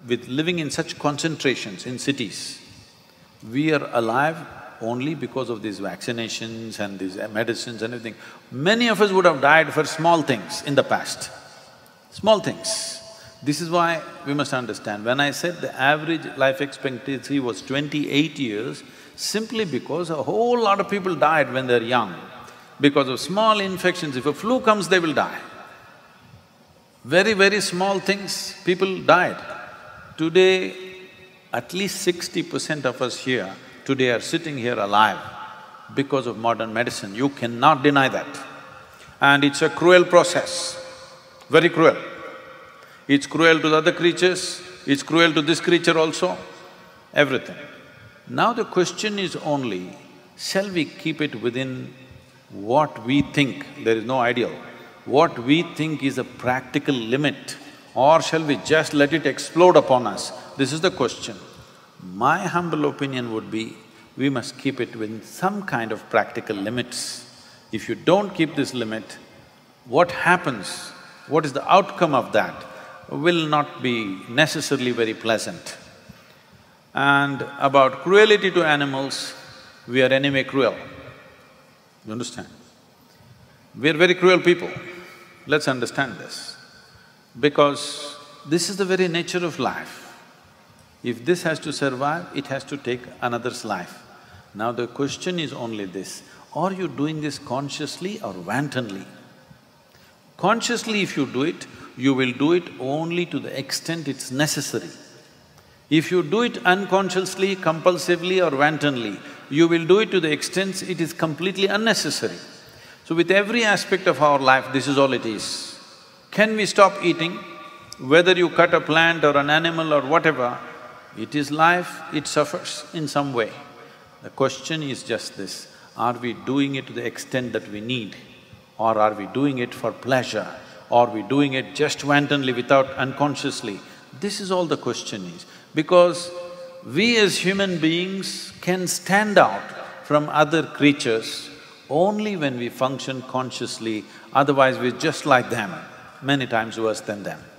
with living in such concentrations in cities, we are alive only because of these vaccinations and these medicines and everything. Many of us would have died for small things in the past, small things. This is why we must understand, when I said the average life expectancy was 28 years, simply because a whole lot of people died when they're young. Because of small infections, if a flu comes, they will die. Very, very small things, people died. Today, at least 60% of us here today are sitting here alive because of modern medicine. You cannot deny that. And it's a cruel process, very cruel. It's cruel to the other creatures, it's cruel to this creature also, everything. Now the question is only, shall we keep it within what we think, there is no ideal, what we think is a practical limit, or shall we just let it explode upon us? This is the question. My humble opinion would be, we must keep it within some kind of practical limits. If you don't keep this limit, what happens, what is the outcome of that will not be necessarily very pleasant. And about cruelty to animals, we are anyway cruel. You understand? We are very cruel people. Let's understand this. Because this is the very nature of life. If this has to survive, it has to take another's life. Now the question is only this, are you doing this consciously or wantonly? Consciously if you do it, you will do it only to the extent it's necessary. If you do it unconsciously, compulsively or wantonly, you will do it to the extent it is completely unnecessary. So with every aspect of our life, this is all it is. Can we stop eating? Whether you cut a plant or an animal or whatever, it is life, it suffers in some way. The question is just this, are we doing it to the extent that we need? Or are we doing it for pleasure? Or are we doing it just wantonly without unconsciously? This is all the question is. Because we as human beings can stand out from other creatures only when we function consciously, otherwise we're just like them, many times worse than them.